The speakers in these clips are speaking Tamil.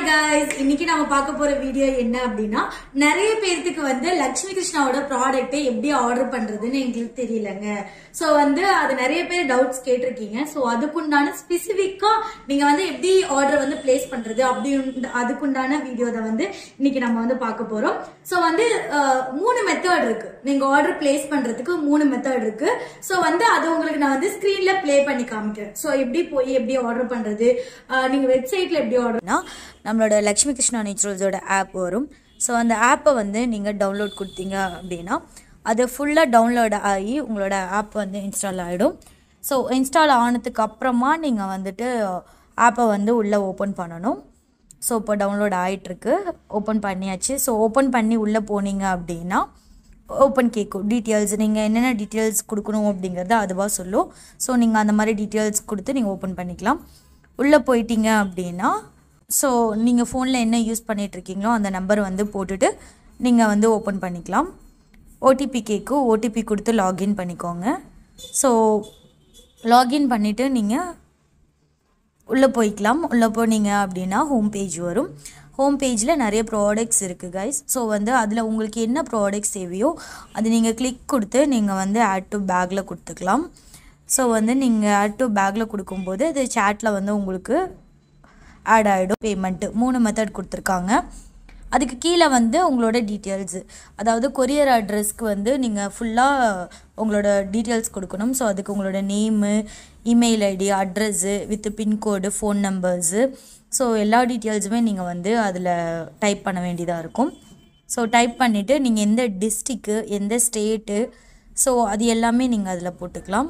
guys, இன்னைக்கு நாம பார்க்க போற வீடியோ என்ன அப்படினா நிறைய பேருக்கு வந்து லட்சுமி கிருஷ்ணாவோட ப்ராடக்ட் எப்படி ஆர்டர் பண்றதுன்னு எங்களுக்கு தெரியலங்க. சோ வந்து அது நிறைய பேர் டவுட்ஸ் கேட்டிருக்கீங்க. சோ அதுக்குண்டான ஸ்பெசிஃபிக்கா நீங்க வந்து எப்படி ஆர்டர் வந்து பிளேஸ் பண்றது அப்படி அதுக்குண்டான வீடியோ தான் வந்து இன்னைக்கு நம்ம வந்து பார்க்க போறோம். சோ வந்து மூணு மெத்தட் இருக்கு. நீங்க ஆர்டர் பிளேஸ் பண்றதுக்கு மூணு மெத்தட் இருக்கு. சோ வந்து அது உங்களுக்கு நான் வந்து ஸ்கிரீன்ல ப்ளே பண்ணி காமிக்கிறேன். சோ எப்படி போய் எப்படி ஆர்டர் பண்றது, நீங்க வெப்சைட்ல எப்படி ஆர்டர்னா நம்மளோட லக்ஷ்மி கிருஷ்ணா நேச்சுரல்ஸோட ஆப் வரும். ஸோ அந்த ஆப்பை வந்து நீங்கள் டவுன்லோட் கொடுத்தீங்க அப்படின்னா அது ஃபுல்லாக டவுன்லோட் ஆகி உங்களோட ஆப் வந்து இன்ஸ்டால் ஆகிடும். ஸோ இன்ஸ்டால் ஆனதுக்கு அப்புறமா நீங்கள் வந்துட்டு ஆப்பை வந்து உள்ளே ஓப்பன் பண்ணணும். ஸோ இப்போ டவுன்லோட் ஆகிட்டுருக்கு, ஓப்பன் பண்ணியாச்சு. ஸோ ஓப்பன் பண்ணி உள்ளே போனீங்க அப்படின்னா ஓப்பன் கேட்கும் டீட்டெயில்ஸ், நீங்கள் என்னென்ன டீட்டெயில்ஸ் கொடுக்கணும் அப்படிங்கிறத அதுவாக சொல்லும். ஸோ நீங்கள் அந்த மாதிரி டீட்டெயில்ஸ் கொடுத்து நீங்கள் ஓப்பன் பண்ணிக்கலாம். உள்ளே போயிட்டீங்க அப்படின்னா ஸோ நீங்கள் ஃபோனில் என்ன யூஸ் பண்ணிகிட்ருக்கீங்களோ அந்த நம்பர் வந்து போட்டுட்டு நீங்கள் வந்து ஓப்பன் பண்ணிக்கலாம். ஓடிபி கேட்கும், ஓடிபி கொடுத்து லாகின் பண்ணிக்கோங்க. ஸோ லாகின் பண்ணிவிட்டு நீங்கள் உள்ளே போய்க்கலாம். உள்ளே போனீங்க அப்படின்னா ஹோம் பேஜ் வரும். ஹோம் பேஜில் நிறைய ப்ராடக்ட்ஸ் இருக்குது கைஸ். ஸோ வந்து அதில் உங்களுக்கு என்ன ப்ராடக்ட்ஸ் தேவையோ அது நீங்கள் கிளிக் கொடுத்து நீங்கள் வந்து ஆட் டு பேக்கில் கொடுத்துக்கலாம். ஸோ வந்து நீங்கள் ஆட் டு பேக்கில் கொடுக்கும்போது அது சேட்டில் வந்து உங்களுக்கு ஆட் ஆகிடும். பேமெண்ட்டு 3 மெத்தட் கொடுத்துருக்காங்க. அதுக்கு கீழே வந்து உங்களோட டீட்டெயில்ஸு, அதாவது கொரியர் அட்ரஸ்க்கு வந்து நீங்கள் ஃபுல்லாக உங்களோட டீட்டெயில்ஸ் கொடுக்கணும். ஸோ அதுக்கு உங்களோட name, email ID, address with pincode, phone numbers, so எல்லா டீட்டெயில்ஸுமே நீங்கள் வந்து அதில் டைப் பண்ண வேண்டியதாக இருக்கும். ஸோ டைப் பண்ணிவிட்டு நீங்கள் எந்த டிஸ்ட்ரிக்கு, எந்த ஸ்டேட்டு, ஸோ அது எல்லாமே நீங்கள் அதில் போட்டுக்கலாம்.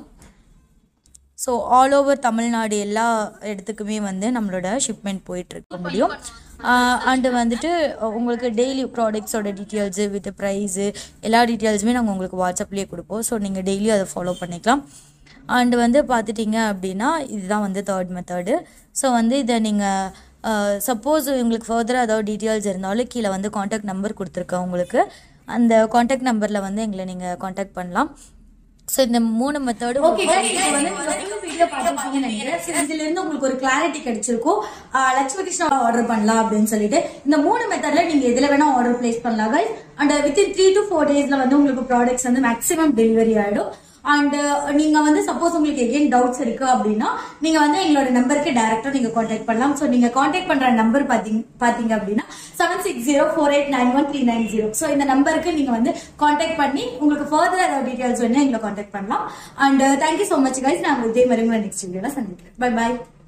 ஸோ ஆல் ஓவர் தமிழ்நாடு எல்லா இடத்துக்குமே வந்து நம்மளோட ஷிப்மெண்ட் போயிட்டுருக்க முடியும். அண்டு வந்துட்டு உங்களுக்கு டெய்லி ப்ராடக்ட்ஸோட டீட்டெயில்ஸு வித் ப்ரைஸு எல்லா டீட்டெயில்ஸுமே நாங்கள் உங்களுக்கு வாட்ஸ்அப்லேயே கொடுப்போம். ஸோ நீங்கள் டெய்லி அதை ஃபாலோ பண்ணிக்கலாம். அண்டு வந்து பார்த்துட்டிங்க அப்படின்னா இதுதான் வந்து தேர்ட் மெத்தடு. ஸோ வந்து இதை நீங்கள் சப்போஸ் உங்களுக்கு ஃபர்தராக ஏதாவது டீட்டெயில்ஸ் இருந்தாலும் கீழே வந்து காண்டாக்ட் நம்பர் கொடுத்துருக்கேன் உங்களுக்கு. அந்த காண்டாக்ட் நம்பரில் வந்து எங்களை நீங்கள் காண்டாக்ட் பண்ணலாம். ஸோ இந்த 3 மெத்தடு இதுல இருந்து உங்களுக்கு ஒரு கிளாரிட்டி கிடைச்சிருக்கும். லட்சுமி கிருஷ்ணா ஆர்டர் பண்ணலாம் அப்படின்னு சொல்லிட்டு இந்த 3 மெத்தட்ல நீங்க எதுல வேணா ஆர்டர் பிளேஸ் பண்ணலாம் guys. அண்ட் வித்தின் 3 to 4 daysல வந்து உங்களுக்கு ப்ராடக்ட்ஸ் வந்து மேக்ஸிமம் டெலிவரி ஆயிடும். அண்ட் நீங்க வந்து சப்போஸ் உங்களுக்கு எகைன் டவுட்ஸ் இருக்கு அப்படின்னா நீங்க வந்து எங்களோட நம்பருக்கு டைரக்டா நீங்க காண்டாக்ட் பண்ணலாம். சோ நீங்க காண்டாக்ட் பண்ற நம்பர் பாத்தீங்க அப்படின்னா 7604891390. சோ இந்த நம்பருக்கு நீங்க வந்து காண்டாக்ட் பண்ணி உங்களுக்கு ஃபர்தர் ஏதாவது டீடைல்ஸ் வேணா எங்களை காண்டாக்ட் பண்ணலாம். And thank you so much guys. நான் இதே மாதிரி நெக்ஸ்ட் வீடியோல சந்திக்கிறேன். Bye by.